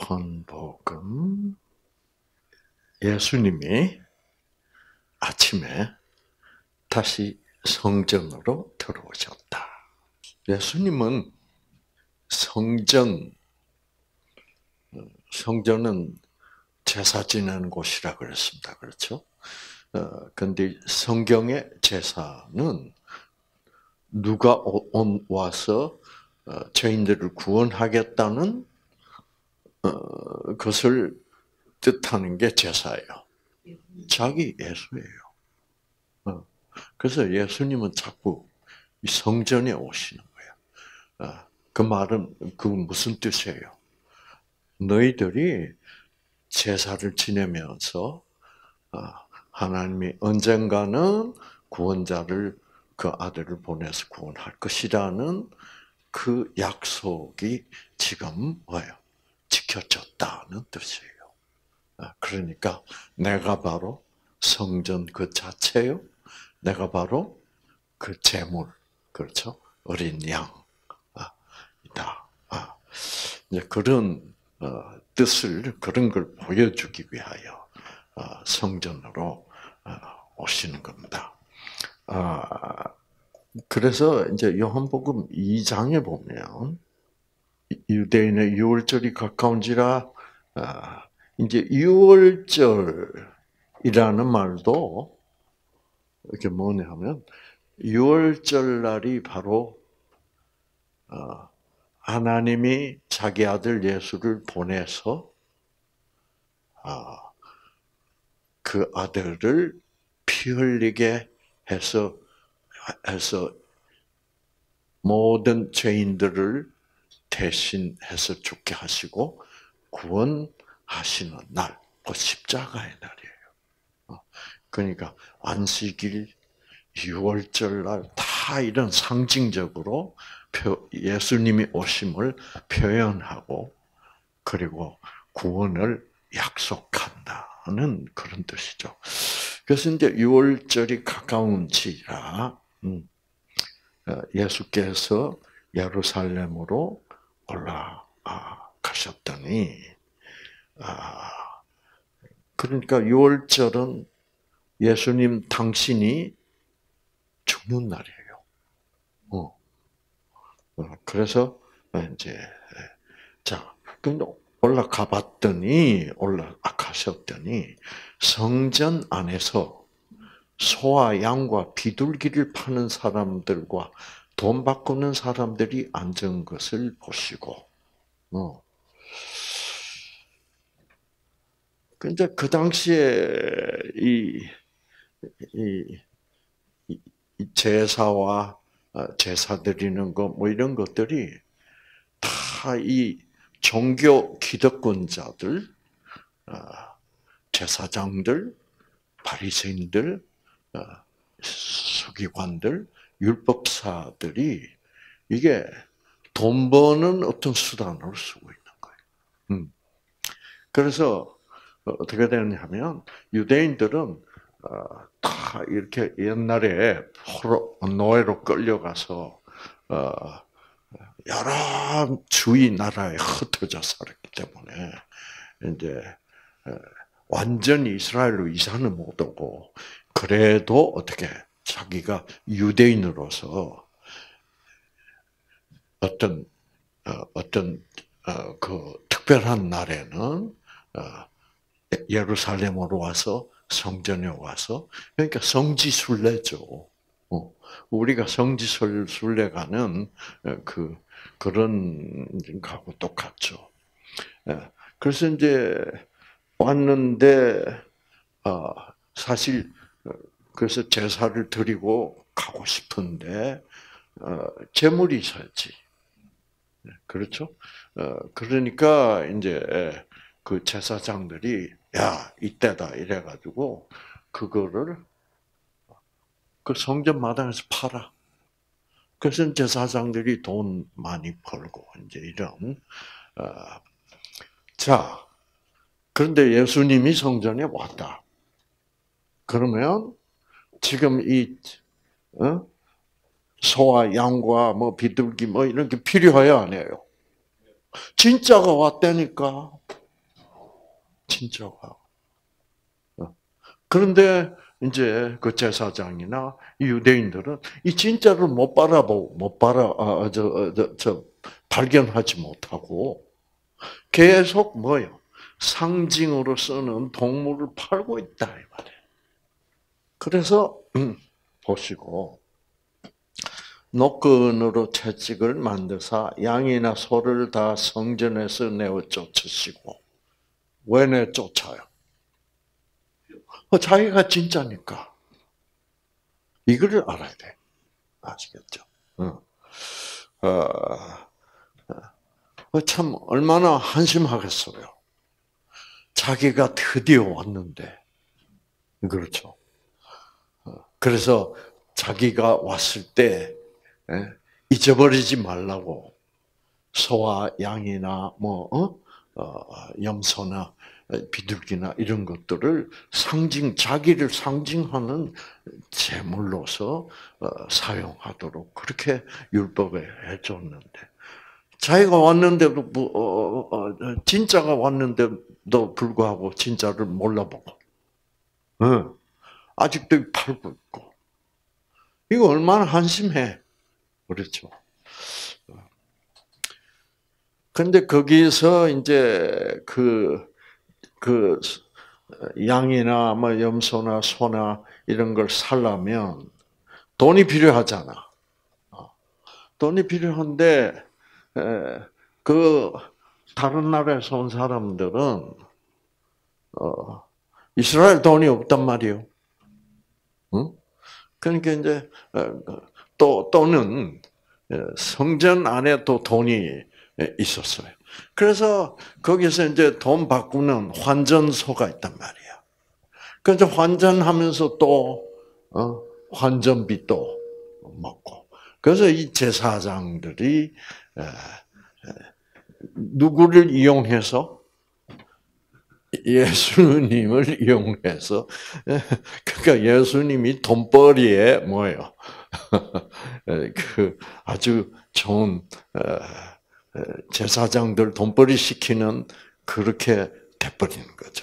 요한복음 예수님이 아침에 다시 성전으로 들어오셨다. 예수님은 성전은 제사 지내는 곳이라 그랬습니다. 그렇죠? 근데 성경의 제사는 누가 와서 죄인들을 구원하겠다는 것을 뜻하는 게 제사예요. 자기 예수예요. 그래서 예수님은 자꾸 이 성전에 오시는 거예요. 그 말은 그건 무슨 뜻이에요? 너희들이 제사를 지내면서 하나님이 언젠가는 구원자를 그 아들을 보내서 구원할 것이라는 그 약속이 지금 뭐예요? 지켜졌다는 뜻이에요. 그러니까 내가 바로 성전 그 자체요. 내가 바로 그 제물, 그렇죠? 어린 양이다. 이제 그런 뜻을 그런 걸 보여주기 위하여 성전으로 오시는 겁니다. 그래서 이제 요한복음 2장에 보면 유대인의 유월절이 가까운지라 이제 유월절이라는 말도 이게 뭐냐면 유월절 날이 바로 하나님이 자기 아들 예수를 보내서 그 아들을 피 흘리게 해서 모든 죄인들을 대신해서 죽게 하시고 구원하시는 날, 그 십자가의 날이에요. 그러니까 안식일, 유월절 날 다 이런 상징적으로 예수님이 오심을 표현하고 그리고 구원을 약속한다는 그런 뜻이죠. 그래서 이제 유월절이 가까운지라 예수께서 예루살렘으로 올라가셨더니 그러니까 유월절은 예수님 당신이 죽는 날이에요. 그래서 이제 자, 근데 올라가셨더니 성전 안에서 소와 양과 비둘기를 파는 사람들과 돈 바꾸는 사람들이 앉은 것을 보시고, 근데 그 당시에 이 제사와 제사 드리는 거 뭐 이런 것들이 다 이 종교 기득권자들, 제사장들, 바리새인들, 서기관들, 율법사들이 이게 돈 버는 어떤 수단으로 쓰고 있는 거예요. 그래서 어떻게 되느냐면 유대인들은 다 이렇게 옛날에 노예로 끌려가서 여러 주위 나라에 흩어져 살았기 때문에 이제 완전히 이스라엘로 이사는 못 오고 그래도 어떻게 자기가 유대인으로서 어떤 그 특별한 날에는 예루살렘으로 와서 성전에 와서 그러니까 성지순례죠. 우리가 성지순례 가는 그런 거하고 똑같죠. 그래서 이제 왔는데 사실 그래서 제사를 드리고 가고 싶은데 제물이 있어야지. 그렇죠? 그러니까 이제 그 제사장들이 야 이때다 이래가지고 그거를 그 성전 마당에서 팔아. 그래서 제사장들이 돈 많이 벌고 이제 이런 자 그런데 예수님이 성전에 왔다. 그러면 지금 이 소와 양과 뭐 비둘기 뭐 이런 게 필요해요, 안 해요? 진짜가 왔다니까. 진짜가. 그런데 이제 그 제사장이나 유대인들은 이 진짜를 발견하지 못하고 계속 뭐요? 상징으로 쓰는 동물을 팔고 있다 이 말이에요. 그래서 보시고 노끈으로 채찍을 만드사 양이나 소를 다 성전에서 내어 쫓으시고 왜 내쫓아요? 자기가 진짜니까. 이거를 알아야 돼. 아시겠죠? 참 얼마나 한심하겠어요. 자기가 드디어 왔는데, 그렇죠. 그래서 자기가 왔을 때 잊어버리지 말라고 소와 양이나 염소나 비둘기나 이런 것들을 자기를 상징하는 제물로서 사용하도록 그렇게 율법에 해줬는데, 자기가 왔는데도 진짜가 왔는데도 불구하고 진짜를 몰라보고, 아직도 팔고 있고, 이거 얼마나 한심해, 그렇죠? 근데 거기서 이제 그 양이나 뭐 염소나 소나 이런 걸 살려면 돈이 필요하잖아. 돈이 필요한데 그 다른 나라에서 온 사람들은 이스라엘 돈이 없단 말이에요. 응? 그러니까 이제 또는 성전 안에 또 돈이 있었어요. 그래서 거기서 이제 돈 바꾸는 환전소가 있단 말이야. 그래서 환전하면서 또 환전비도 먹고. 그래서 이 제사장들이 누구를 이용해서? 예수님을 이용해서, 그러니까 예수님이 돈벌이에 뭐예요? 그 아주 좋은 제사장들 돈벌이 시키는 그렇게 돼버리는 거죠.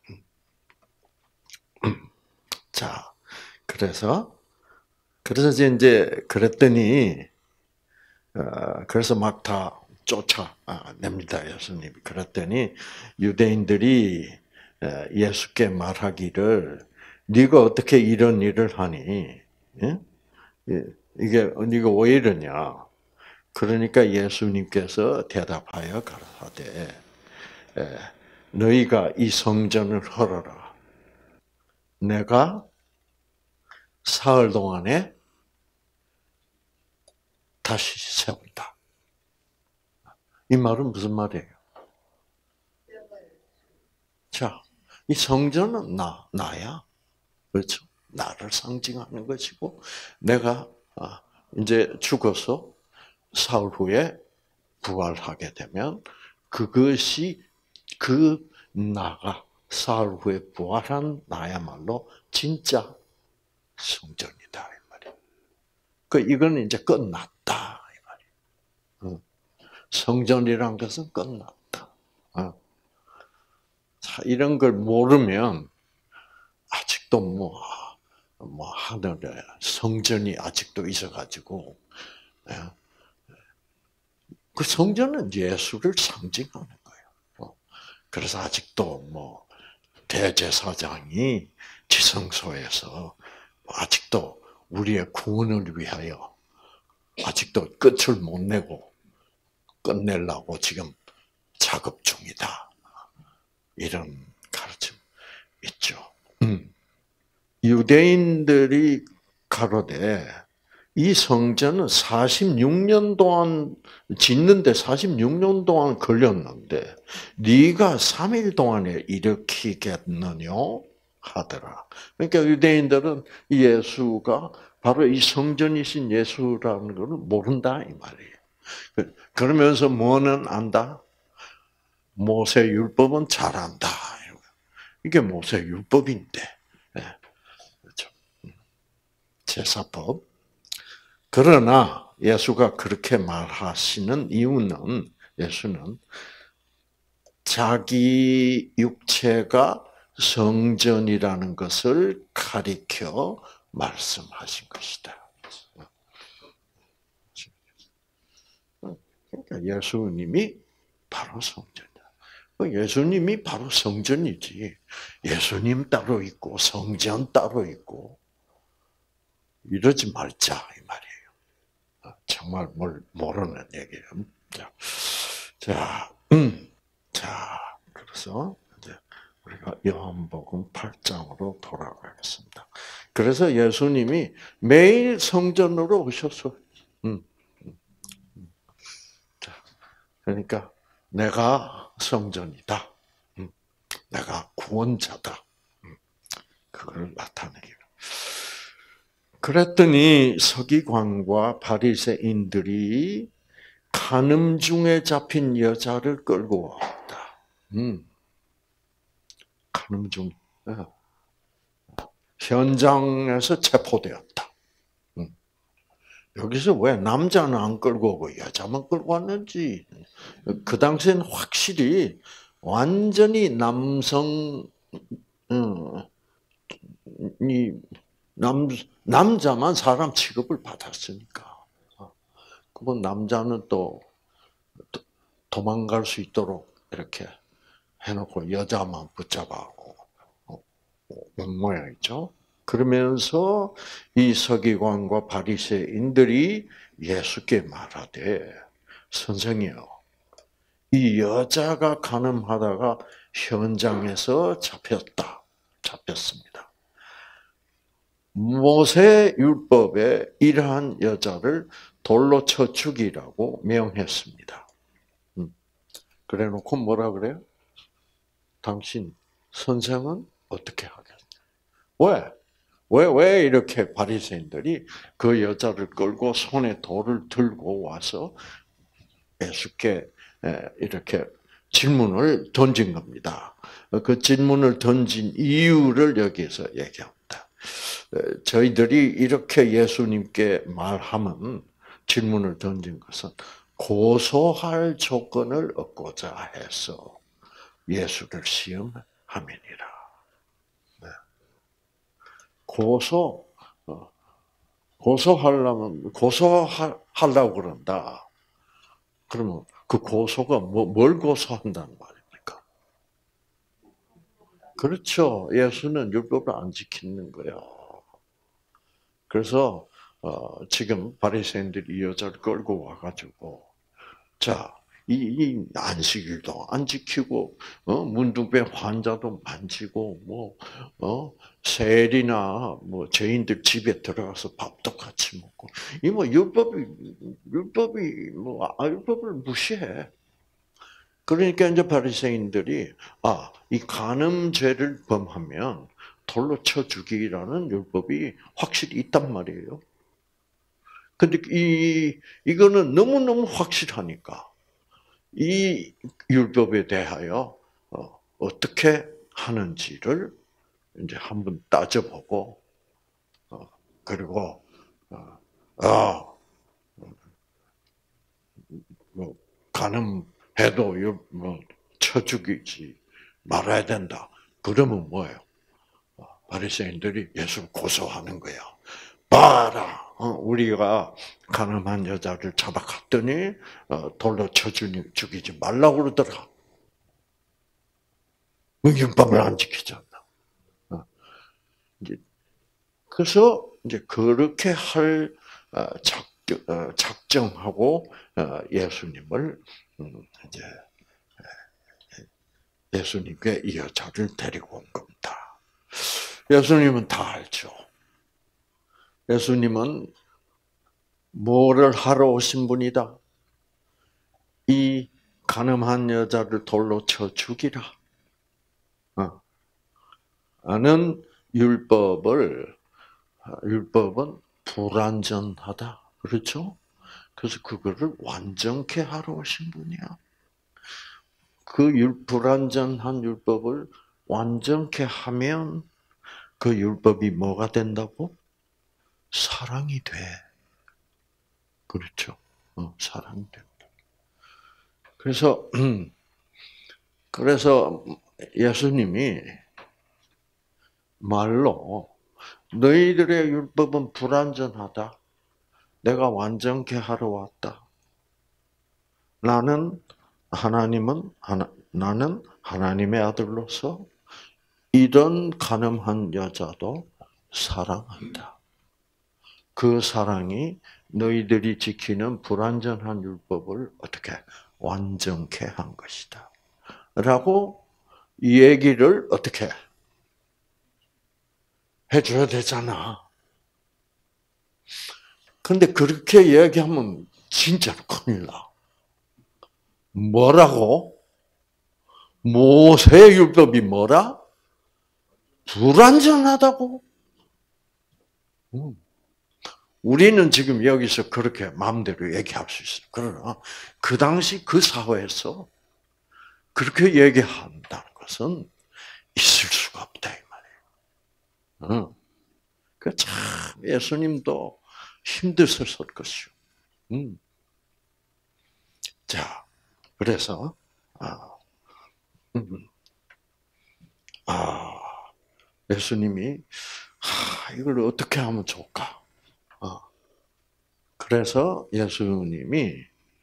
자, 그래서 이제 그랬더니 그래서 막 다 쫓아냅니다, 예수님이. 그랬더니 유대인들이 예수께 말하기를 네가 어떻게 이런 일을 하니? 이게 네가 왜 이러냐? 그러니까 예수님께서 대답하여 가라사대 너희가 이 성전을 헐어라. 내가 사흘 동안에 다시 세운다. 이 말은 무슨 말이에요? 자, 이 성전은 나야. 그렇죠? 나를 상징하는 것이고, 내가 이제 죽어서 사흘 후에 부활하게 되면 그것이 그 나가 사흘 후에 부활한 나야말로 진짜 성전이다 이 말이에요. 이거는 이제 끝났다 이 말이에요. 성전이란 것은 끝났다. 자, 이런 걸 모르면 아직도 뭐 하늘에 성전이 아직도 있어가지고 그 성전은 예수를 상징하는 거예요. 그래서 아직도 뭐 대제사장이 지성소에서 아직도 우리의 구원을 위하여 아직도 끝을 못 내고 끝내려고 지금 작업 중이다. 이런 가르침 있죠. 유대인들이 가로되 이 성전은 46년 동안 짓는데 46년 동안 걸렸는데 네가 3일 동안에 일으키겠느냐 하더라. 그러니까 유대인들은 예수가 바로 이 성전이신 예수라는 걸 모른다 이 말이에요. 그러면서 뭐는 안다? 모세 율법은 잘 안다. 이게 모세 율법인데. 그렇죠. 제사법. 그러나 예수가 그렇게 말하시는 이유는 예수는 자기 육체가 성전이라는 것을 가리켜 말씀하신 것이다. 그러니까 예수님이 바로 성전이야. 예수님이 바로 성전이지. 예수님 따로 있고 성전 따로 있고 이러지 말자 이 말이에요. 정말 뭘 모르는 얘기예요. 자, 그래서 이제 우리가 요한복음 8장으로 돌아가겠습니다. 그래서 예수님이 매일 성전으로 오셨어요. 자, 그러니까 내가 성전이다. 내가 구원자다. 그걸 나타내기로. 그랬더니 서기관과 바리새인들이 간음 중에 잡힌 여자를 끌고 왔다. 간음 중 현장에서 체포되었다. 여기서 왜 남자는 안 끌고 오고 여자만 끌고 왔는지 그 당시에는 확실히 완전히 남성 이 남자만 사람 취급을 받았으니까. 그건 남자는 또 도망갈 수 있도록 이렇게 해놓고 여자만 붙잡아고 온 모양이죠. 그러면서 이 서기관과 바리새인들이 예수께 말하되 선생이여, 이 여자가 간음하다가 현장에서 잡혔습니다. 모세 율법에 이러한 여자를 돌로 쳐 죽이라고 명했습니다. 그래놓고 뭐라 그래요? 당신 선생은 어떻게 하겠냐? 왜 이렇게 바리새인들이 그 여자를 끌고 손에 돌을 들고 와서 예수께 이렇게 질문을 던진 겁니다. 그 질문을 던진 이유를 여기서 얘기합니다. 저희들이 이렇게 예수님께 말하면 질문을 던진 것은 고소할 조건을 얻고자 해서 예수를 시험함이니라. 네. 고소하려고 그런다. 그러면 그 고소가 뭘 고소한다는 말입니까? 그렇죠. 예수는 율법을 안 지키는 거예요. 그래서 지금 바리새인들이 이 여자를 끌고 와가지고 자, 이 안식일도 안 지키고 문둥병 환자도 만지고 세리나 죄인들 집에 들어가서 밥도 같이 먹고 이 율법을 무시해. 그러니까 이제 바리새인들이 이 간음죄를 범하면 돌로 쳐 죽이라는 율법이 확실히 있단 말이에요. 근데 이거는 너무너무 확실하니까 이 율법에 대하여 어떻게 하는지를 이제 한번 따져보고 그리고 간음해도 쳐 죽이지 말아야 된다. 그러면 뭐예요? 바리새인들이 예수를 고소하는 거야. 봐라, 우리가 간음한 여자를 잡아갔더니 돌로 쳐 죽이지 말라고 그러더라. 율법을 안 지키잖아. 그래서 이제 그렇게 할 작정하고 예수님을 이제 예수님께 이 여자를 데리고 온 겁니다. 예수님은 다 알죠. 예수님은 뭐를 하러 오신 분이다? 이 간음한 여자를 돌로 쳐 죽이라. 아는 율법은 불완전하다. 그렇죠? 그래서 그거를 완전케 하러 오신 분이야. 그 불완전한 율법을 완전케 하면 그 율법이 뭐가 된다고? 사랑이 돼. 그렇죠? 사랑이 된다. 그래서 그래서 예수님이 말로 너희들의 율법은 불완전하다. 내가 완전케 하러 왔다. 나는 하나님의 아들로서 이런 간음한 여자도 사랑한다. 그 사랑이 너희들이 지키는 불완전한 율법을 어떻게 완전케 한 것이다. 라고 이 얘기를 어떻게 해줘야 되잖아. 근데 그렇게 얘기하면 진짜로 큰일 나. 뭐라고? 모세의 율법이 뭐라? 불완전하다고? 우리는 지금 여기서 그렇게 마음대로 얘기할 수 있어요. 그러나 그 당시 그 사회에서 그렇게 얘기한다는 것은 있을 수가 없다 이 말이에요. 참 예수님도 힘드셨을 것이요. 자, 그래서 예수님이 이걸 어떻게 하면 좋을까? 그래서 예수님이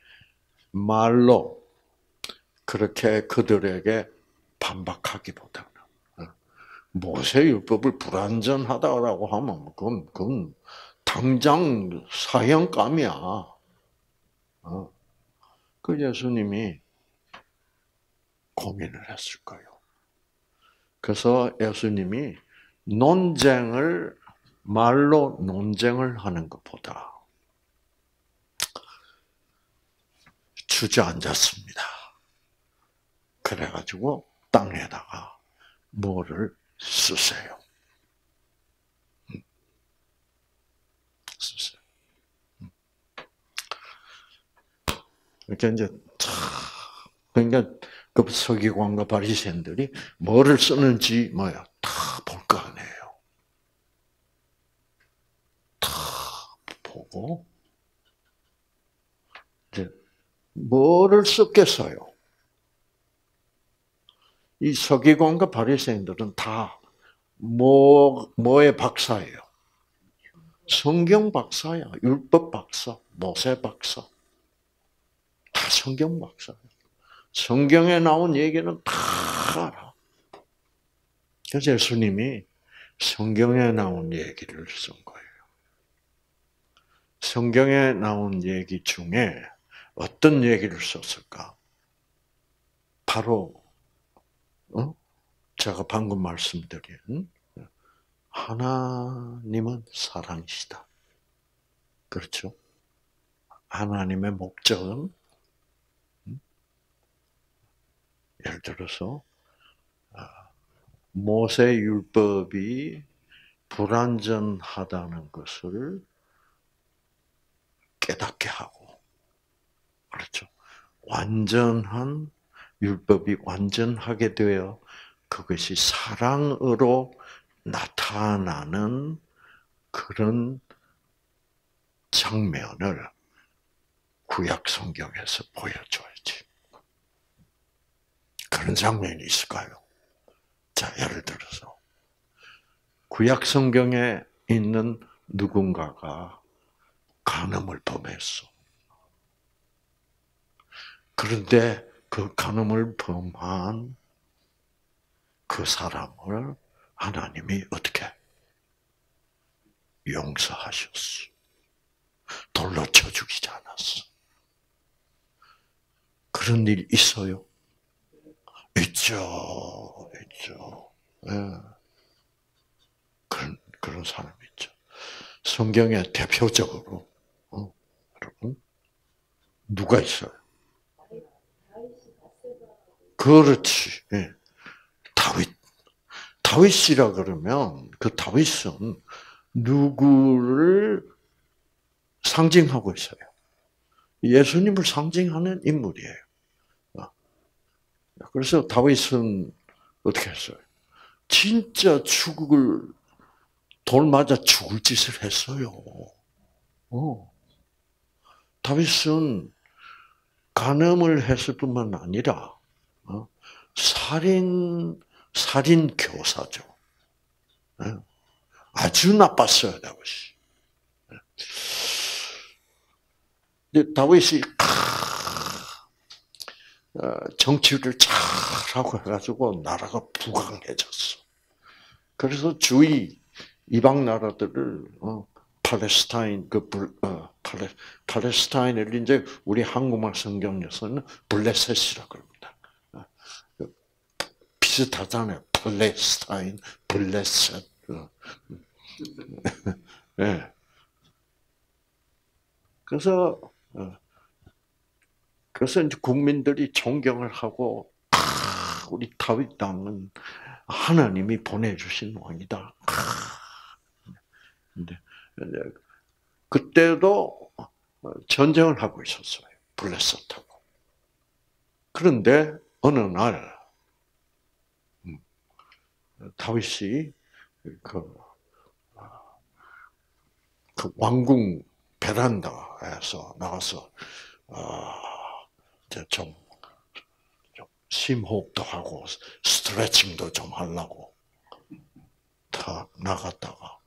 말로 그렇게 그들에게 반박하기보다는 모세 율법을 불완전하다라고 하면 그건 당장 사형감이야. 그 예수님이 고민을 했을 거예요. 그래서 예수님이 말로 논쟁을 하는 것보다 주저앉았습니다. 그래가지고 땅에다가 뭐를 쓰세요. 쓰세요. 이렇게 이제 그러니까 그 서기관과 바리새인들이 뭐를 쓰는지 다 볼 거 아니에요. 다 보고 이제 뭐를 썼겠어요? 이 서기관과 바리새인들은 다 뭐의 박사예요? 성경 박사야. 율법 박사, 모세 박사. 다 성경 박사예요. 성경에 나온 얘기는 다 알아. 그래서 예수님이 성경에 나온 얘기를 쓴 거예요. 성경에 나온 얘기 중에 어떤 얘기를 썼을까? 바로 제가 방금 말씀드린 하나님은 사랑이시다. 그렇죠? 하나님의 목적은 예를 들어서 모세 율법이 불완전하다는 것을 깨닫게 하고, 그렇죠? 완전한 율법이 완전하게 되어 그것이 사랑으로 나타나는 그런 장면을 구약 성경에서 보여줘야지. 그런 장면이 있을까요? 자, 예를 들어서 구약 성경에 있는 누군가가 간음을 범했어. 그런데 그 간음을 범한 그 사람을 하나님이 어떻게 용서하셨어. 돌로 쳐 죽이지 않았어. 그런 일 있어요? 있죠. 네. 그런 사람이 있죠. 성경에 대표적으로, 여러분, 누가 있어요? 그렇지. 네. 다윗이라 그러면 그 다윗은 누구를 상징하고 있어요? 예수님을 상징하는 인물이에요. 그래서 다윗은 어떻게 했어요? 진짜 돌 맞아 죽을 짓을 했어요. 다윗은 간음을 했을 뿐만 아니라 살인 교사죠. 아주 나빴어요, 다윗이. 다윗이 정치를 잘하고 해가지고 나라가 부강해졌어. 그래서 주위 이방 나라들을 팔레스타인 팔레스타인을 이제 우리 한국말 성경에서는 블레셋이라고 그럽니다. 비슷하잖아요. 팔레스타인, 블레셋. 네. 그래서 이제 국민들이 존경을 하고 우리 다윗 왕은 하나님이 보내주신 왕이다. 근데 그때도 전쟁을 하고 있었어요. 블레셋하고. 그런데 어느 날 다윗이 그 왕궁 베란다에서 나가서 좀 심호흡도 하고 스트레칭도 좀 하려고 다 나갔다가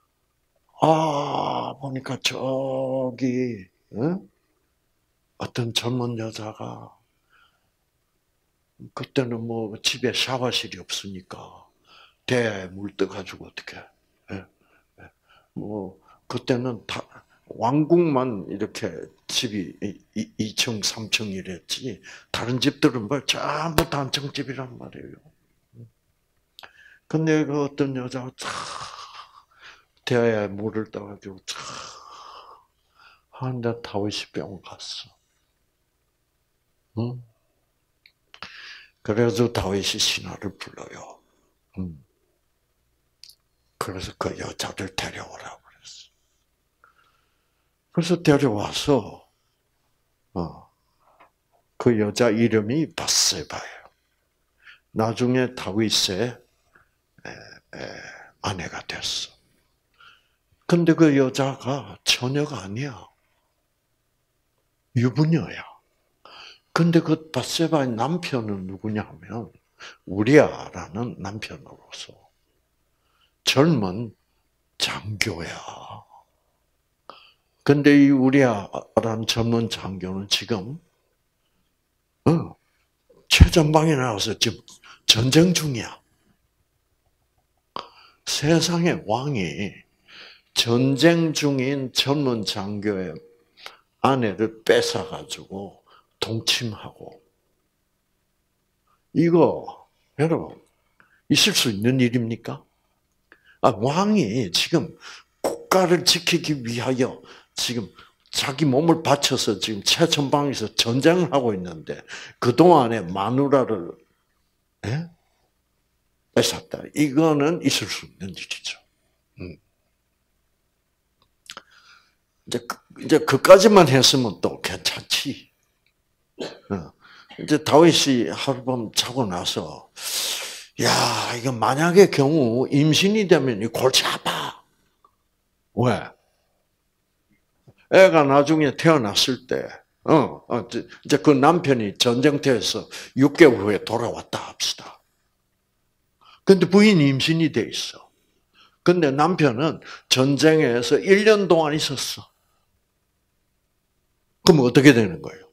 보니까 저기 어떤 젊은 여자가 그때는 뭐 집에 샤워실이 없으니까 대야에 물 떠가지고 어떻게 뭐 그때는 다 왕궁만 이렇게 집이 2층, 3층 이랬지 다른 집들은 뭐 전부 단층집이란 말이에요. 근데 그 어떤 여자가 대야에 물을 떠가지고 하는데 다윗이 병 갔어. 응? 그래서 다윗이 신하를 불러요. 그래서 그 여자를 데려오라고 그랬어. 그래서 데려와서 그 여자 이름이 밧세바예요. 나중에 다윗의 아내가 됐어. 근데 그 여자가 처녀가 아니야. 유부녀야. 근데 그 밧세바의 남편은 누구냐면 우리아라는 남편으로서 젊은 장교야. 근데 이 우리아라는 젊은 장교는 지금 최전방에 나와서 지금 전쟁 중이야. 세상의 왕이 전쟁 중인 젊은 장교의 아내를 뺏어가지고 동침하고 이거 여러분 있을 수 있는 일입니까? 왕이 지금 국가를 지키기 위하여 지금 자기 몸을 바쳐서 지금 최전방에서 전쟁을 하고 있는데 그동안에 마누라를 뺏었다. 이거는 있을 수 있는 일이죠. 이제 그까지만 했으면 또 괜찮지. 이제 다윗이 하룻밤 자고 나서, 야, 이거 만약의 경우 임신이 되면 이 골치 아파. 왜? 애가 나중에 태어났을 때, 이제 그 남편이 전쟁터에서 6개월 후에 돌아왔다 합시다. 근데 부인이 임신이 돼 있어. 근데 남편은 전쟁에서 1년 동안 있었어. 그럼 어떻게 되는 거예요?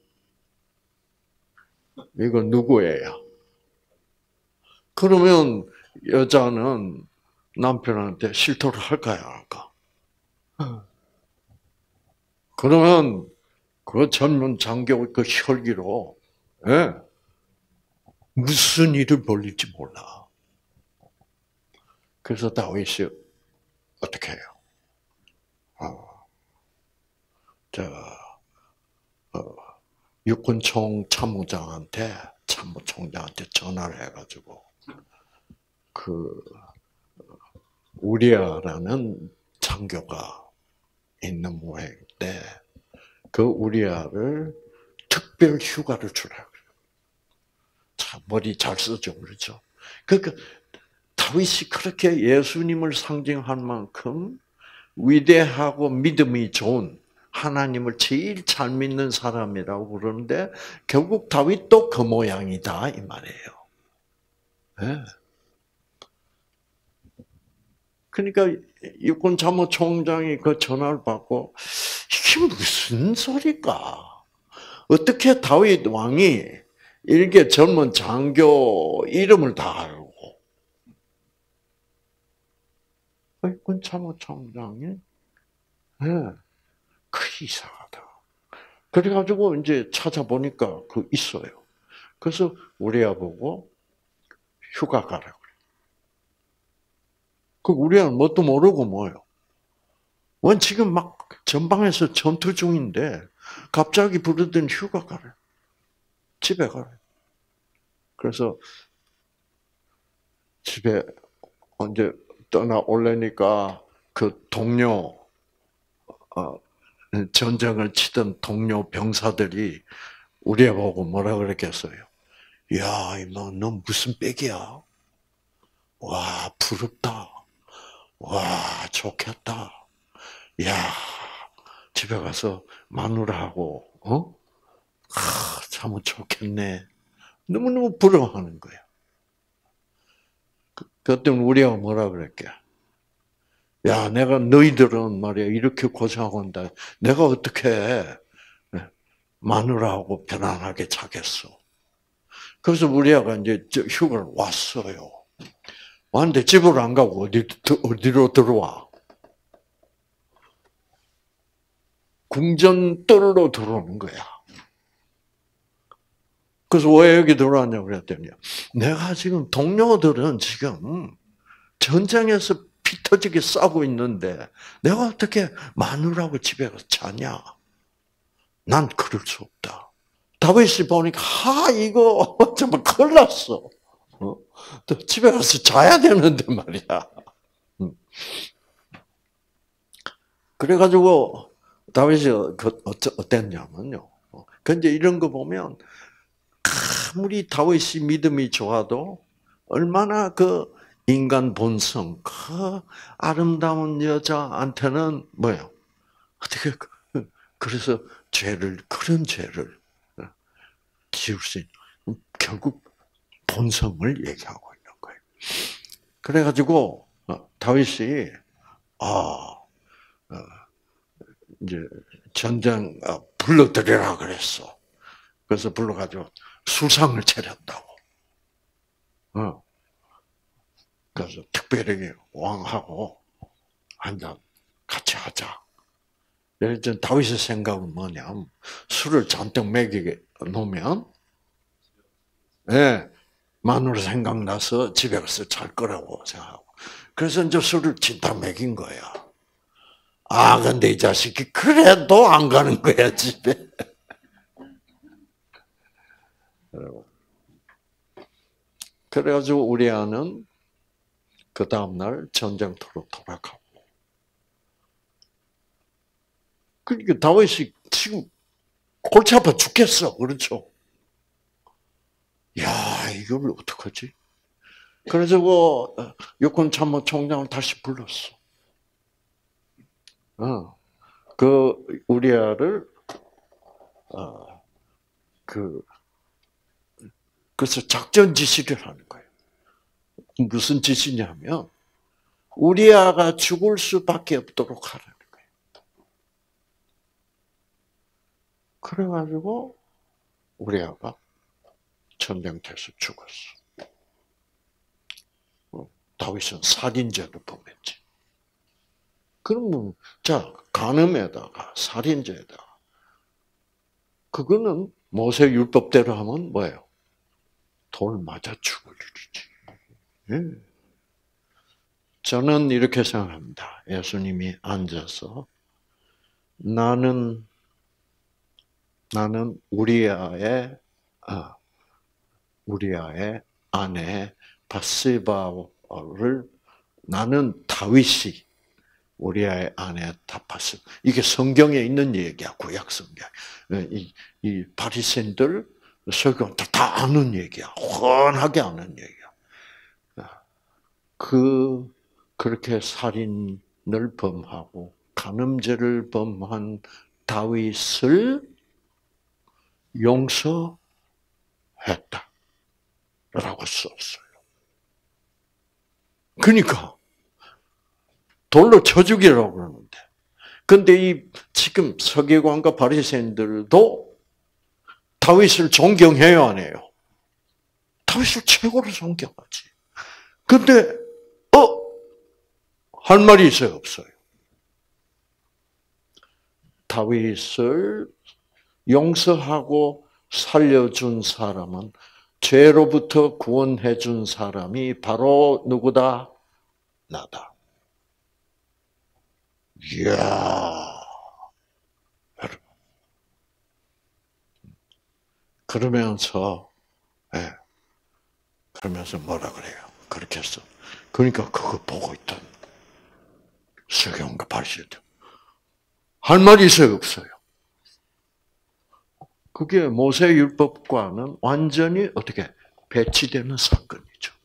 이거 누구예요? 그러면 여자는 남편한테 실토를 할까요, 안 할까? 그러면 그 젊은 장교 그 혈기로 무슨 일을 벌릴지 몰라. 그래서 다윗이 어떻게 해요? 육군총 참모총장한테 전화를 해가지고 우리아라는 장교가 있는 모양인데 그 우리아를 특별 휴가를 주라 그래요. 참 머리 잘 쓰죠, 그렇죠? 그러니까 다윗이 그렇게 예수님을 상징한 만큼 위대하고 믿음이 좋은 하나님을 제일 잘 믿는 사람이라고 그러는데 결국 다윗도 그 모양이다 이 말이에요. 네. 그러니까 육군참모총장이 그 전화를 받고 이게 무슨 소리까? 어떻게 다윗 왕이 이렇게 젊은 장교 이름을 다 알고 육군참모총장이 네. 그 이상하다. 그래가지고 이제 찾아보니까 그 있어요. 그래서 우리야 보고 휴가 가라고. 그 우리는 뭣도 모르고 뭐요. 원 지금 막 전방에서 전투 중인데 갑자기 부르더니 휴가 가래. 집에 가래. 그래서 집에 언제 떠나올래니까 그 동료 전쟁을 치던 동료 병사들이 우리 보고 뭐라 그랬겠어요? 야, 이모, 너 무슨 빽이야? 와, 부럽다. 와, 좋겠다. 야, 집에 가서 마누라하고, 참 좋겠네. 너무너무 부러워하는 거야. 그때 우리가 뭐라 그랬게? 야, 내가 너희들은 말이야, 이렇게 고생하고 한다. 내가 어떻게 마누라하고 편안하게 자겠어. 그래서 우리 아가 이제 휴가를 왔어요. 왔는데 집으로 안 가고 어디로 들어와? 궁전뜰로 들어오는 거야. 그래서 왜 여기 들어왔냐고 그랬더니 내가 지금 동료들은 지금 전쟁에서 피 터지게 싸우고 있는데 내가 어떻게 마누라하고 집에 가서 자냐? 난 그럴 수 없다. 다윗이 보니까 이거 정말 큰일 났어. 또 집에 가서 자야 되는데 말이야. 그래가지고 다윗이 어땠냐면요. 근데 이런 거 보면 아무리 다윗이 믿음이 좋아도 얼마나 그 인간 본성, 그 아름다운 여자한테는 뭐예요? 어떻게 그래서 그런 죄를 지을 수 있는 결국 본성을 얘기하고 있는 거예요. 그래가지고 다윗이 이제 전쟁 불러들이라 그랬어. 그래서 불러가지고 수상을 차렸다고. 그래서 특별히 왕하고 한잔 같이 하자. 그래서 다윗의 생각은 뭐냐면 술을 잔뜩 먹이게 놓으면 마누라 생각나서 집에 가서 잘 거라고 생각하고. 그래서 이제 술을 진짜 먹인 거야. 근데 이 자식이 그래도 안 가는 거야, 집에. 그래가지고 우리 아는 그 다음날 전쟁터로 돌아가고. 그러니까 다윗이 지금 골치 아파 죽겠어. 그렇죠? 야, 이걸 어떡하지? 그래서 육군참모총장을 다시 불렀어. 그 우리아를 그래서 작전 지시를 하는 거예요. 무슨 지시냐면 우리아가 죽을 수밖에 없도록 하라는 거예요. 그래가지고 우리아가 전쟁터에서 죽었어. 다윗은 살인죄를 범했지. 그러면 간음에다가 살인죄에다가 그거는 모세 율법대로 하면 뭐예요? 돌 맞아 죽을 일이지. 저는 이렇게 생각합니다. 예수님이 앉아서 나는 우리아의 아내 바세바를 나는 다윗이 우리아의 아내 바세바. 이게 성경에 있는 얘기야, 구약 성경. 이 바리새인들 설교 다 아는 얘기야, 훤하게 아는 얘기야. 그렇게 살인을 범하고 간음죄를 범한 다윗을 용서했다라고 썼어요. 그러니까 돌로 쳐 죽이라고 그러는데. 근데 이 지금 서기관과 바리새인들도 다윗을 존경해요, 안 해요? 다윗을 최고로 존경하지. 근데 할 말이 있어요, 없어요? 다윗을 용서하고 살려준 사람은, 죄로부터 구원해준 사람이 바로 누구다? 나다. 이야, 여러분. 그러면서, 예, 그러면서 뭐라 그래요? 그렇게 했어. 그러니까 그거 보고 있던 서기관과 바리새인들 할 말이 있어요, 없어요? 그게 모세율법과는 완전히 어떻게 배치되는 사건이죠.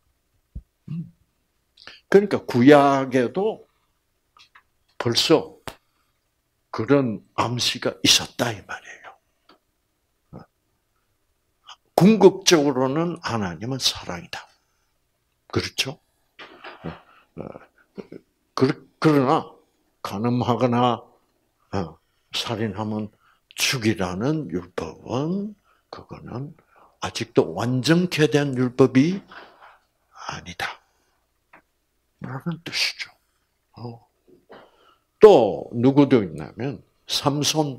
그러니까 구약에도 벌써 그런 암시가 있었다 이 말이에요. 궁극적으로는 하나님은 사랑이다. 그렇죠? 그러나 간음하거나 살인하면 죽이라는 율법은 그거는 아직도 완전케 된 율법이 아니다. 라는 뜻이죠. 또 누구도 있냐면 삼손.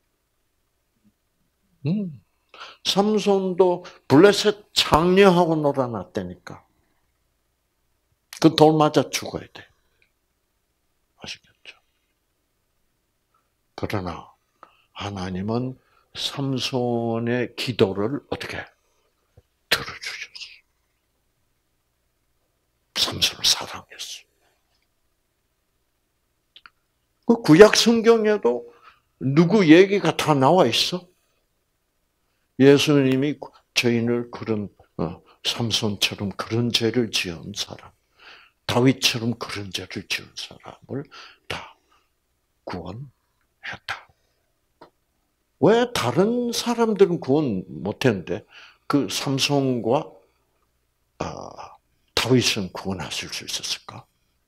삼손도 블레셋 장녀하고 놀아놨다니까. 그 돌 맞아 죽어야 돼. 아시겠죠? 그러나 하나님은 삼손의 기도를 어떻게 들어주셨어. 삼손을 사랑했어. 그 구약 성경에도 누구 얘기가 다 나와 있어? 예수님이 죄인을 그런 삼손처럼 그런 죄를 지은 사람, 다윗처럼 그런 죄를 지은 사람을 다 구원했다. 왜 다른 사람들은 구원 못했는데 그 삼손과 다윗은 구원하실 수 있었을까?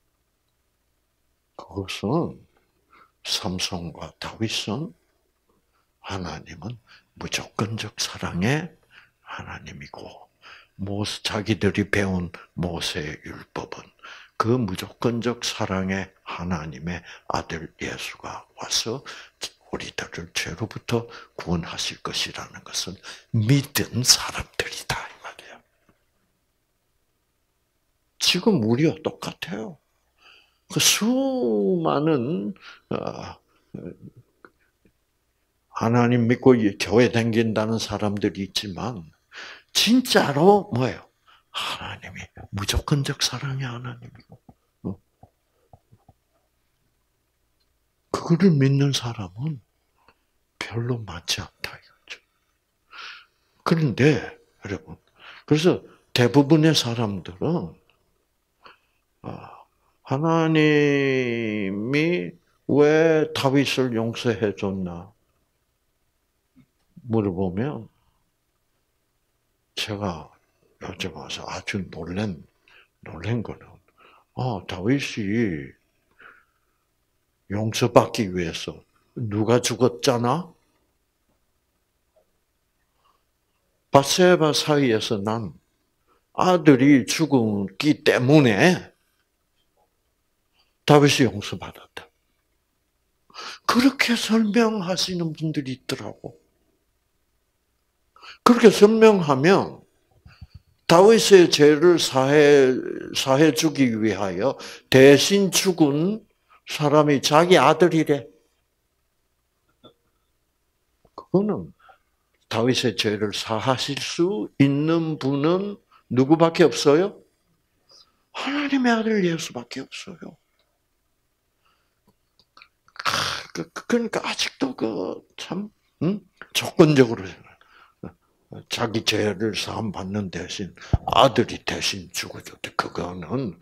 그것은 삼손과 다윗은 하나님은 무조건적 사랑의 하나님이고 자기들이 배운 모세의 율법은 그 무조건적 사랑의 하나님의 아들 예수가 와서 우리들을 죄로부터 구원하실 것이라는 것을 믿은 사람들이다 이 말이에요. 지금 우리와 똑같아요. 그 수많은 하나님 믿고 교회 다닌다는 사람들이 있지만 진짜로 뭐예요? 하나님이 무조건적 사랑의 하나님이고 그거를 믿는 사람은 별로 많지 않다 이거죠. 그런데 여러분, 그래서 대부분의 사람들은 하나님이 왜 다윗을 용서해 줬나 물어보면 제가 요즘 와서 아주 놀란 거는 다윗이 용서받기 위해서 누가 죽었잖아? 밧세바 사이에서 난 아들이 죽었기 때문에 다윗이 용서받았다. 그렇게 설명하시는 분들이 있더라고. 그렇게 설명하면 다윗의 죄를 사해 주기 위하여 대신 죽은 사람이 자기 아들이래. 그거는 다윗의 죄를 사하실 수 있는 분은 누구밖에 없어요? 하나님의 아들 예수밖에 없어요. 그러니까 아직도 참 조건적으로 자기 죄를 사함 받는 대신 아들이 대신 죽어줬대. 그거는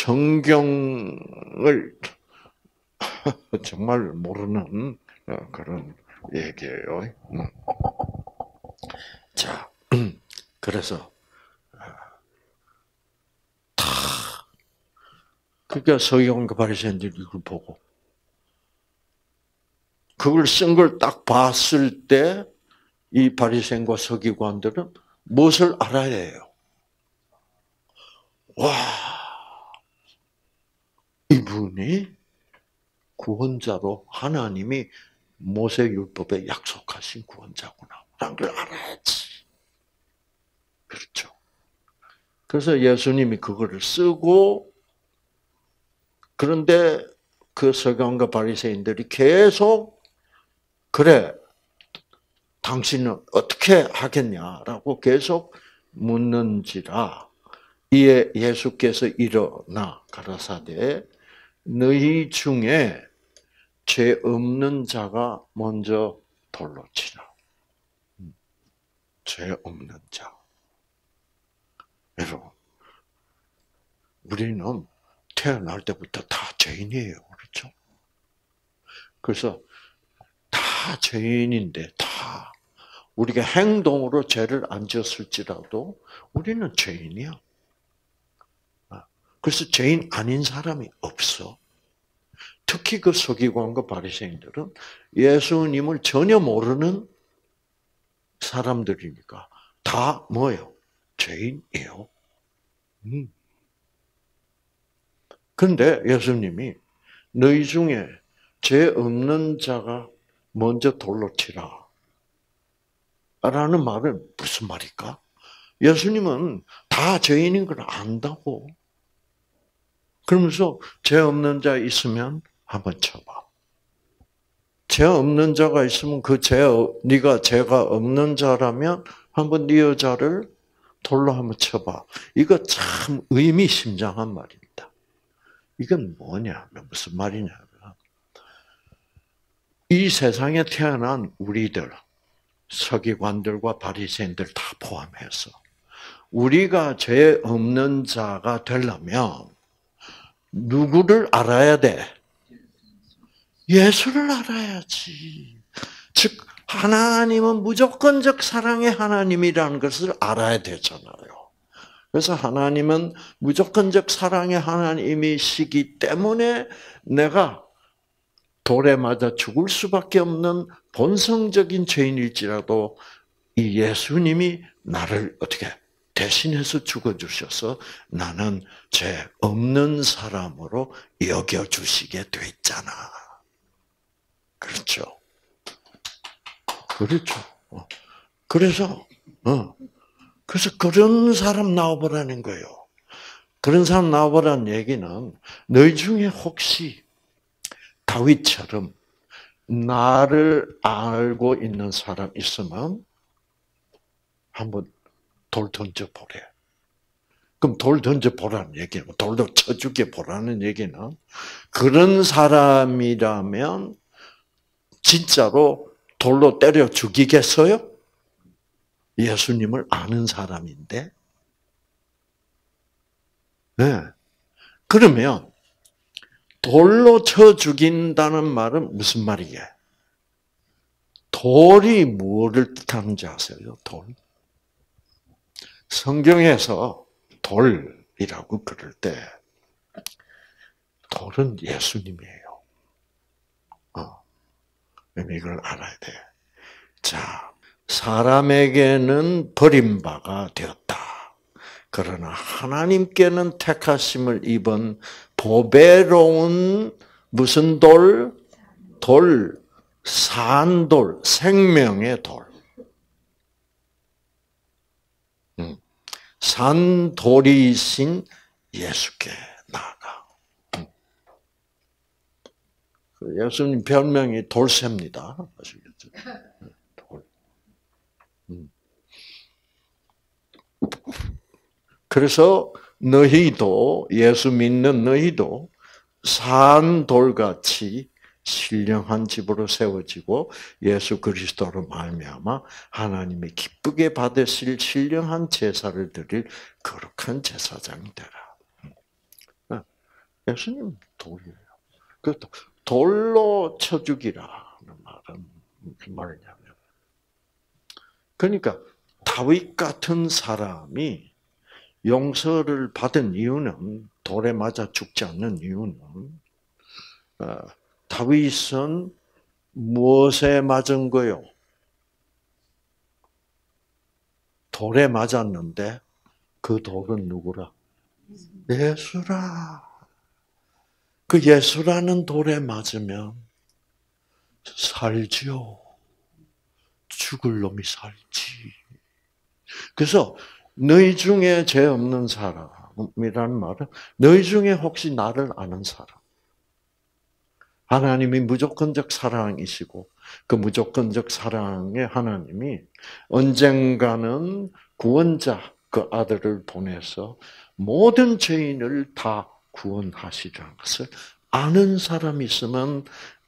성경을 정말 모르는 그런 얘기예요. 자, 그래서 다 그러니까 서기관과 바리새인들이 이걸 보고 그걸 쓴 걸 딱 봤을 때 이 바리새인과 서기관들은 무엇을 알아야 해요? 와, 이분이 구원자로 하나님이 모세율법에 약속하신 구원자구나. 라는 걸 알아야지. 그렇죠. 그래서 예수님이 그거를 쓰고 그런데 그 서기관과 바리새인들이 계속 그래 당신은 어떻게 하겠냐라고 계속 묻는지라 이에 예수께서 일어나 가라사대 너희 중에 죄 없는 자가 먼저 돌로 치라. 죄 없는 자. 여러분, 우리는 태어날 때부터 다 죄인이에요. 그렇죠? 그래서 다 죄인인데 다 우리가 행동으로 죄를 안 지었을지라도 우리는 죄인이야. 그래서 죄인 아닌 사람이 없어. 특히 그 서기관과 바리새인들은 예수님을 전혀 모르는 사람들이니까 다 뭐예요? 죄인이에요. 그런데 예수님이 너희 중에 죄 없는 자가 먼저 돌로 치라. 라는 말은 무슨 말일까? 예수님은 다 죄인인 걸 안다고. 그러면서 죄 없는 자 있으면 한번 쳐봐. 죄 없는 자가 있으면 네가 죄가 없는 자라면 한번 네 여자를 돌로 한번 쳐봐. 이거 참 의미심장한 말입니다. 이건 뭐냐면 무슨 말이냐면 이 세상에 태어난 우리들 서기관들과 바리새인들 다 포함해서 우리가 죄 없는 자가 되려면 누구를 알아야 돼? 예수를 알아야지. 즉 하나님은 무조건적 사랑의 하나님이라는 것을 알아야 되잖아요. 그래서 하나님은 무조건적 사랑의 하나님이시기 때문에 내가 돌에 맞아 죽을 수밖에 없는 본성적인 죄인일지라도 이 예수님이 나를 어떻게 대신해서 죽어주셔서 나는 죄 없는 사람으로 여겨주시게 됐잖아. 그렇죠. 그렇죠. 그래서 그런 사람 나와보라는 거예요. 그런 사람 나와보라는 얘기는 너희 중에 혹시 다윗처럼 나를 알고 있는 사람 있으면 한번 돌 던져보래. 그럼 돌 던져보라는 얘기는, 돌도 쳐죽게 보라는 얘기는 그런 사람이라면 진짜로 돌로 때려 죽이겠어요? 예수님을 아는 사람인데. 네. 그러면 돌로 쳐 죽인다는 말은 무슨 말이에요? 돌이 뭐를 뜻하는지 아세요? 돌. 성경에서 돌이라고 그럴 때 돌은 예수님이에요. 이걸 알아야 돼. 자, 사람에게는 버림바가 되었다. 그러나 하나님께는 택하심을 입은 보배로운 무슨 돌? 돌, 산돌, 생명의 돌. 산돌이신 예수께 나아가. 예수님 별명이 돌쇠입니다. 아시겠죠? 돌. 그래서 너희도 예수 믿는 너희도 산돌같이 신령한 집으로 세워지고 예수 그리스도로 말미암아 하나님이 기쁘게 받으실 신령한 제사를 드릴 거룩한 제사장이 되라. 예수님 돌이에요. 그것도 돌로 쳐 죽이라는 말은 무슨 말이냐면, 그러니까 다윗 같은 사람이 용서를 받은 이유는 돌에 맞아 죽지 않는 이유는 다윗은 무엇에 맞은 거요? 돌에 맞았는데 그 돌은 누구라? 예수라. 그 예수라는 돌에 맞으면 살지요. 죽을 놈이 살지. 그래서 너희 중에 죄 없는 사람이라는 말은 너희 중에 혹시 나를 아는 사람. 하나님이 무조건적 사랑이시고 그 무조건적 사랑의 하나님이 언젠가는 구원자 그 아들을 보내서 모든 죄인을 다 구원하시라는 것을 아는 사람이 있으면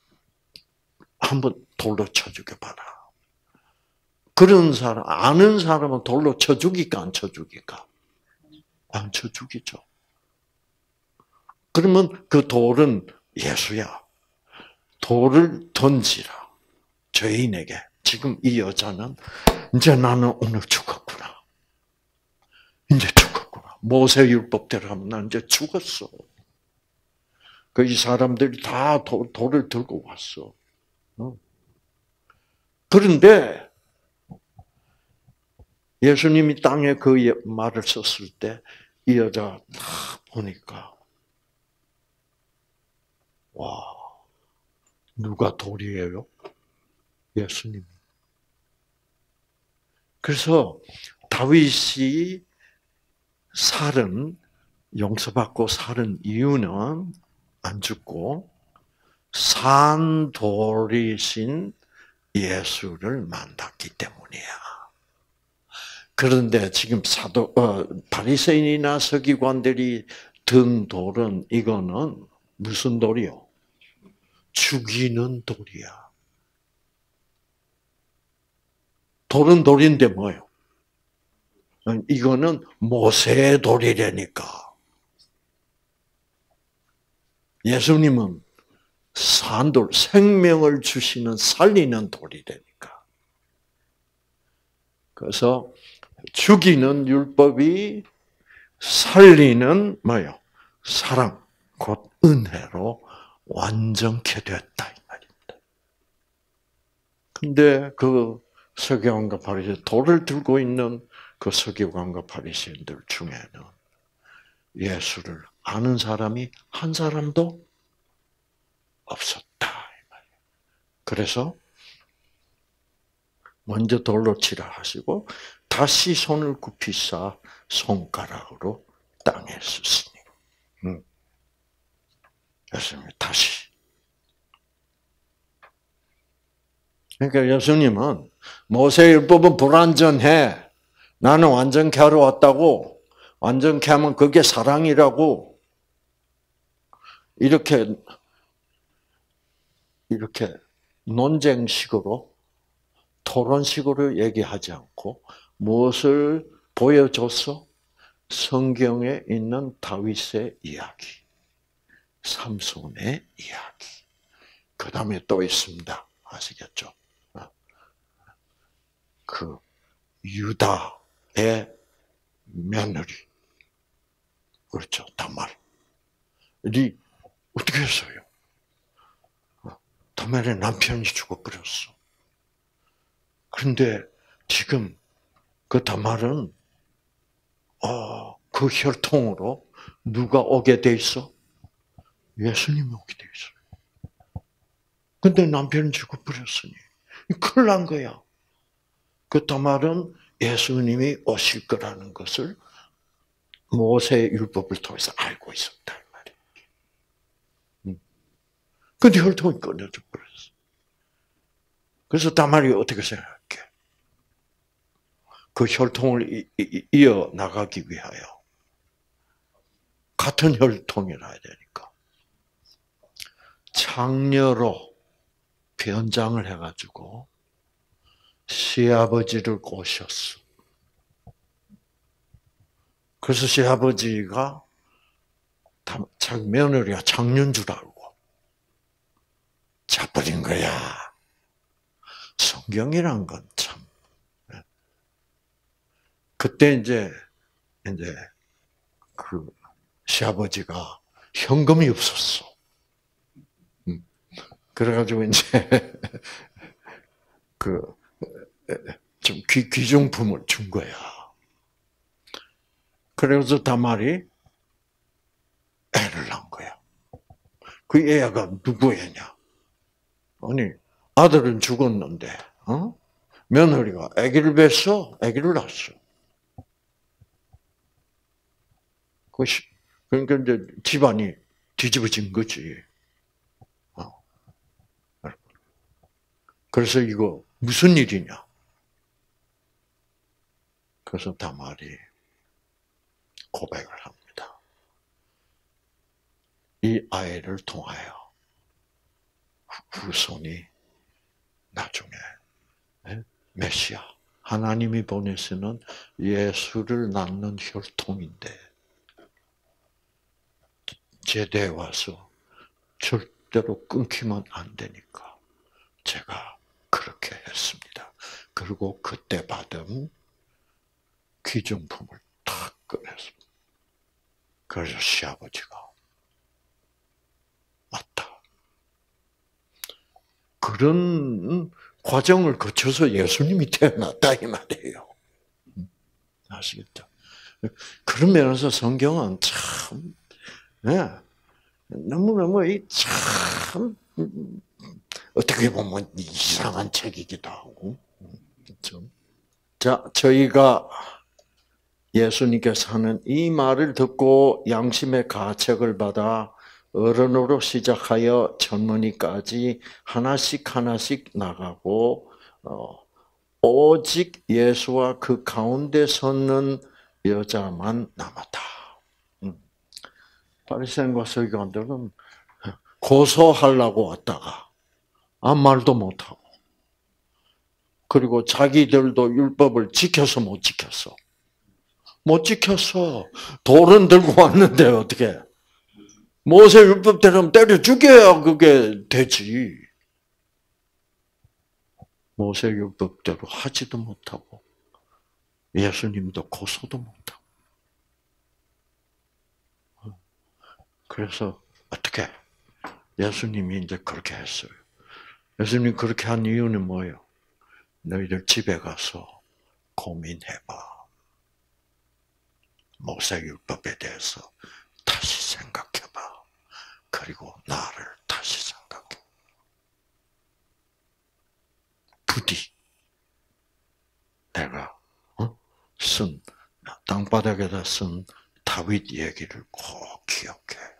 한번 돌로 쳐 죽여봐라. 그런 사람, 아는 사람은 돌로 쳐 죽일까, 안 쳐 죽일까? 안 쳐 죽이죠. 그러면 그 돌은 예수야. 돌을 던지라. 죄인에게. 지금 이 여자는 이제 나는 오늘 죽었구나. 이제 죽었구나. 모세율법대로 하면 난 이제 죽었어. 그 이 사람들이 다 돌을 들고 왔어. 그런데 예수님이 땅에 그 말을 썼을 때 이 여자 딱 보니까 와, 누가 돌이에요? 예수님. 그래서 다윗이 용서받고 살은 이유는 안 죽고 산 돌이신 예수를 만났기 때문이야. 그런데 지금 바리새인이나 서기관들이 든 돌은 이거는 무슨 돌이요? 죽이는 돌이야. 돌은 돌인데 뭐예요? 이거는 모세의 돌이라니까. 예수님은 산돌, 생명을 주시는 살리는 돌이라니까. 그래서 죽이는 율법이 살리는 뭐요? 사랑, 곧 은혜로 완전케 됐다 이 말입니다. 근데 그 서기관과 바리새인 돌을 들고 있는 그 서기관과 바리새인들 중에는 예수를 아는 사람이 한 사람도 없었다. 그래서 먼저 돌로 치라 하시고 다시 손을 굽히사 손가락으로 땅에 쓰시니. 예수님이 다시. 그러니까 예수님은 모세율법은 불완전해. 나는 완전케 하러 왔다고. 완전케 하면 그게 사랑이라고. 이렇게 논쟁식으로 토론식으로 얘기하지 않고 무엇을 보여줬어? 성경에 있는 다윗의 이야기, 삼손의 이야기. 그 다음에 또 있습니다. 아시겠죠? 그 유다의 며느리, 그렇죠? 다말이 어떻게 했어요? 다말의 남편이 죽어버렸어. 그런데 지금 그 다말은 그 혈통으로 누가 오게 돼 있어? 예수님이 오게 돼 있어요. 근데 남편은 죽어버렸으니 큰일 난 거야. 그 다말은 예수님이 오실 거라는 것을 모세의 율법을 통해서 알고 있었다 이 말이에요. 근데 혈통이 끊어져 버렸어. 그래서 다말이 어떻게 생각해? 그 혈통을 이어 나가기 위하여 같은 혈통이라 해야 되니까 장녀로 변장을 해가지고 시아버지를 꼬셨어. 그래서 시아버지가 자기 며느리가 장녀인 줄 알고 잡버린 거야. 성경이란 건 참. 그때 이제 그 시아버지가 현금이 없었어. 그래가지고 이제 좀 귀중품을 준 거야. 그래서 다말이 애를 낳은 거야. 그 애가 누구 애냐? 아니, 아들은 죽었는데, 며느리가 아기를 뱄어, 아기를 낳았어. 그러니까 이제 집안이 뒤집어진 거지. 그래서 이거 무슨 일이냐? 그래서 다말이 고백을 합니다. 이 아이를 통하여 후손이 나중에 메시아, 하나님이 보내시는 예수를 낳는 혈통인데 제대에 와서 절대로 끊기면 안 되니까 제가 그렇게 했습니다. 그리고 그때 받은 귀중품을 다 꺼냈습니다. 그래서 시아버지가 맞다. 그런 과정을 거쳐서 예수님이 태어났다 이 말이에요. 아시겠죠? 그런 면에서 성경은 참 너무너무 참 어떻게 보면 이상한 책이기도 하고. 그렇죠? 자, 저희가 예수님께서 하는 이 말을 듣고 양심의 가책을 받아 어른으로 시작하여 젊은이까지 하나씩 하나씩 나가고 오직 예수와 그 가운데 섰는 여자만 남았다. 바리새인과 서기관들은 고소하려고 왔다가 아무 말도 못하고 그리고 자기들도 율법을 지켜서 못 지켰어. 못 지켰어. 돌은 들고 왔는데 어떻게? 모세 율법대로 때려 죽여야 그게 되지. 모세 율법대로 하지도 못하고 예수님도 고소도 못하고. 그래서 어떻게? 예수님이 이제 그렇게 했어요. 예수님이 그렇게 한 이유는 뭐예요? 너희들 집에 가서 고민해봐. 모세율법에 대해서 다시 생각해봐. 그리고 나를 다시 생각해. 부디 내가 쓴 땅바닥에다 쓴 다윗 얘기를 꼭 기억해.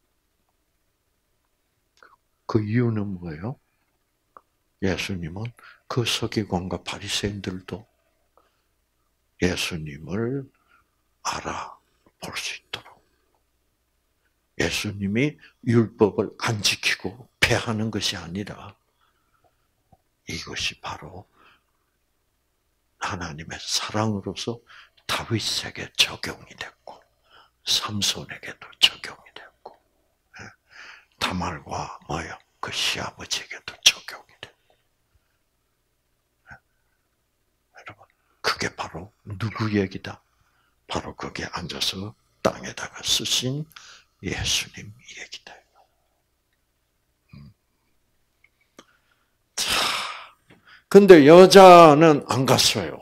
그 이유는 뭐예요? 예수님은 그 서기관과 바리새인들도 예수님을 알아볼 수 있도록 예수님이 율법을 안 지키고 폐하는 것이 아니라 이것이 바로 하나님의 사랑으로서 다윗에게 적용이 됐고 삼손에게도 적용이 됐고 다말과 뭐요? 그 시아버지에게도 적용이 됐고 여러분 그게 바로 누구 얘기다? 바로 거기에 앉아서 땅에다가 쓰신 예수님 얘기다. 자, 근데 여자는 안 갔어요.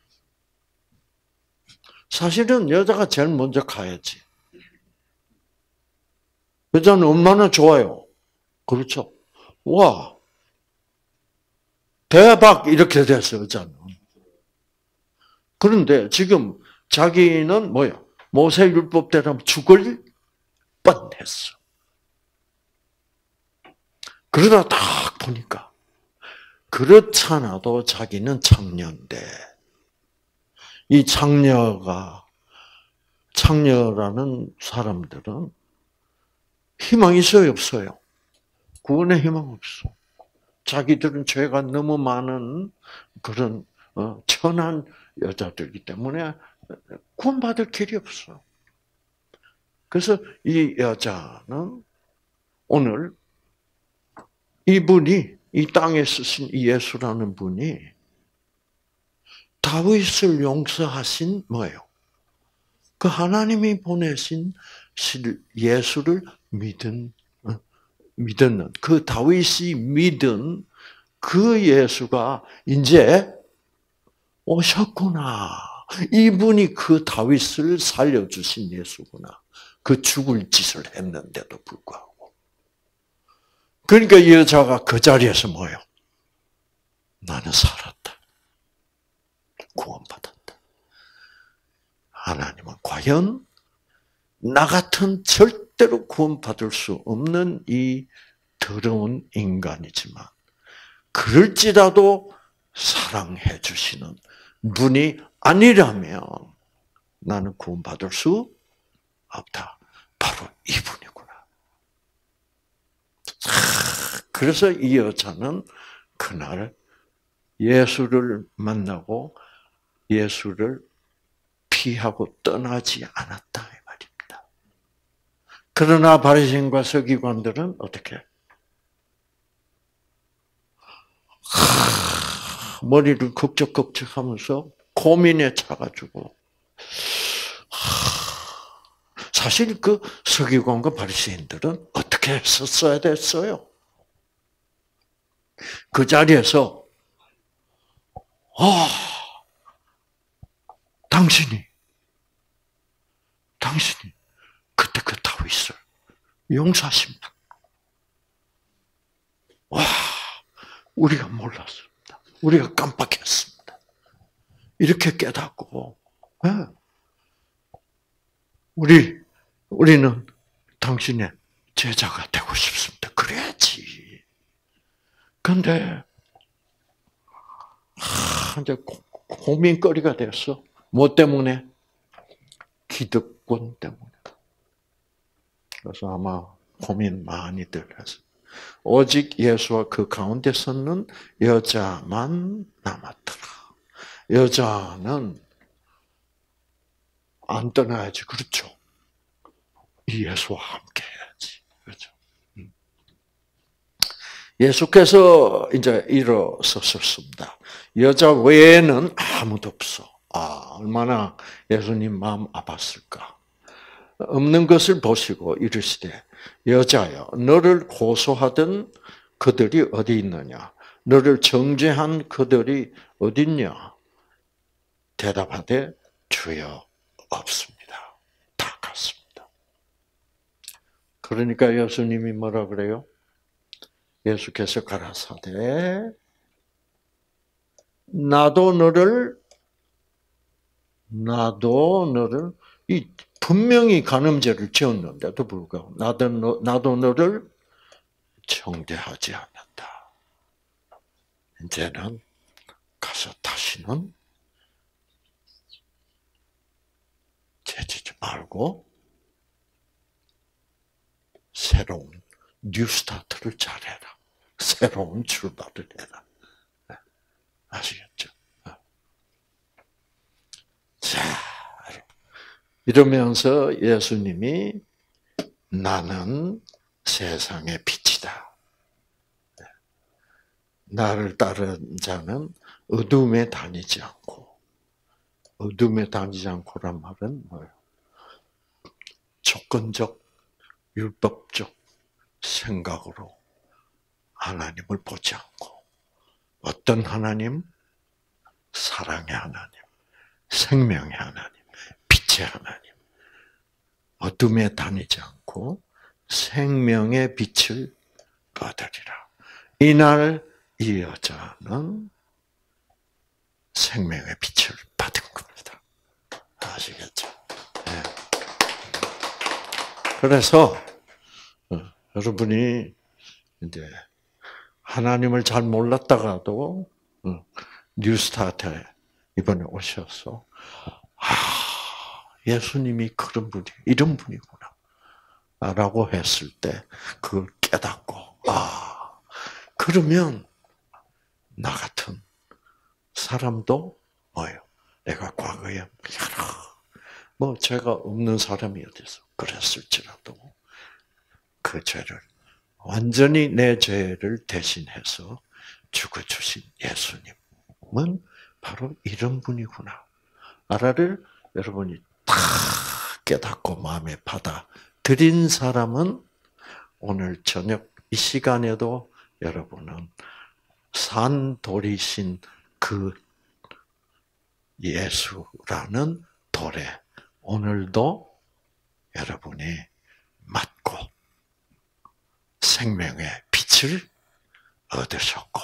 사실은 여자가 제일 먼저 가야지. 여자는 얼마나 좋아요. 그렇죠? 와, 대박 이렇게 됐어요, 여자는. 그런데 지금 자기는 뭐야? 모세율법대로 죽을 뻔했어. 그러다 딱 보니까 그렇잖아도 자기는 창녀인데 이 창녀라는 사람들은 희망이 있어요, 없어요? 구원의 희망 없어. 자기들은 죄가 너무 많은 그런 천한 여자들이기 때문에 구원받을 길이 없어. 그래서 이 여자는 오늘 이분이 이 땅에 쓰신 예수라는 분이 다윗을 용서하신 뭐예요? 그 하나님이 보내신 예수를 믿었는 그 다윗이 믿은 그 예수가 이제 오셨구나. 이분이 그 다윗을 살려주신 예수구나. 그 죽을 짓을 했는데도 불구하고. 그러니까 이 여자가 그 자리에서 뭐예요? 나는 살았다. 구원받았다. 하나님은 과연 나 같은 절대로 구원받을 수 없는 이 더러운 인간이지만 그럴지라도 사랑해 주시는 분이 아니라면 나는 구원받을 수 없다. 바로 이분이구나. 그래서 이 여자는 그날 예수를 만나고 예수를 피하고 떠나지 않았다 이 말입니다. 그러나 바리새인과 서기관들은 어떻게? 머리를 걱적걱적하면서 고민에 차가지고 사실 그 서기관과 바리새인들은 어떻게 했었어야 됐어요? 그 자리에서 당신이 그때 그 다윗을 용서하신 분. 우리가 몰랐습니다. 우리가 깜빡했습니다. 이렇게 깨닫고, 우리는 당신의 제자가 되고 싶습니다. 그래야지. 근데, 이제 고민거리가 됐어. 뭐 때문에? 기득권 때문에. 그래서 아마 고민 많이들 해서. 오직 예수와 그 가운데 서는 여자만 남았더라. 여자는 안 떠나야지. 그렇죠. 이 예수와 함께 해야지. 그렇죠. 예수께서 이제 일어섰습니다. 여자 외에는 아무도 없어. 얼마나 예수님 마음 아팠을까. 없는 것을 보시고 이르시되 여자여 너를 고소하던 그들이 어디 있느냐? 너를 정죄한 그들이 어디 있냐? 대답하되 주여 없습니다. 다 갔습니다. 그러니까 예수님이 뭐라 그래요? 예수께서 가라사대 나도 너를 이 분명히 간음죄를 지었는데도 불구하고 나도 너를 정죄하지 않는다. 이제는 가서 다시는 죄지지 말고 새로운 뉴스타트를 잘해라. 새로운 출발을 해라. 아시겠죠? 자, 이러면서 예수님이 나는 세상의 빛이다. 나를 따른 자는 어둠에 다니지 않고, 어둠에 다니지 않고란 말은 뭐예요? 조건적, 율법적 생각으로 하나님을 보지 않고, 어떤 하나님? 사랑의 하나님, 생명의 하나님, 빛의 하나님. 어둠에 다니지 않고 생명의 빛을 받으리라. 이날 이 여자는 생명의 빛을 받은 겁니다. 아시겠죠? 네. 그래서 여러분이 이제 하나님을 잘 몰랐다가도 뉴스타트에 이번에 오셔서 예수님이 그런 분이 이런 분이구나 라고 했을 때 그걸 깨닫고 그러면 나 같은 사람도 뭐예요? 내가 과거에 여러 죄가 없는 사람이 어디서 그랬을지라도 그 죄를 완전히 내 죄를 대신해서 죽어주신 예수님은 바로 이런 분이구나. 나라를 여러분이 딱 깨닫고 마음에 받아들인 사람은 오늘 저녁 이 시간에도 여러분은 산돌이신 그 예수라는 돌에 오늘도 여러분이 맞고 생명의 빛을 얻으셨고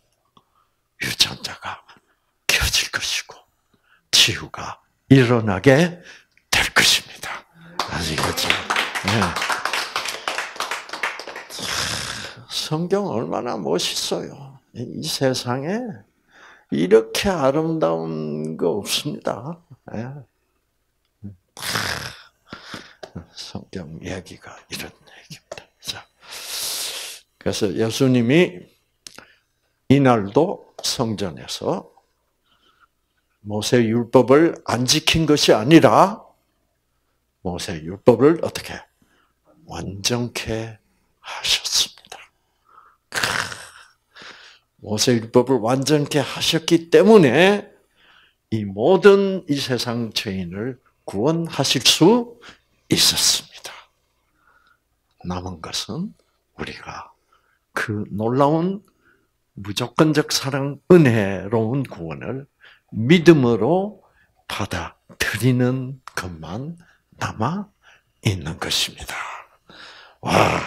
유전자가 켜질 것이고 치유가 일어나게 될 것입니다. 아시겠죠? 네. 성경 얼마나 멋있어요. 이 세상에 이렇게 아름다운 거 없습니다. 네. 성경 이야기가 이런 얘기입니다. 자, 그래서 예수님이 이날도 성전에서 모세 율법을 안 지킨 것이 아니라 모세 율법을 어떻게 완전케 하셨습니다. 모세 율법을 완전케 하셨기 때문에 이 모든 이 세상 죄인을 구원하실 수 있었습니다. 남은 것은 우리가 그 놀라운 무조건적 사랑, 은혜로운 구원을 믿음으로 받아들이는 것만 남아 있는 것입니다. 와,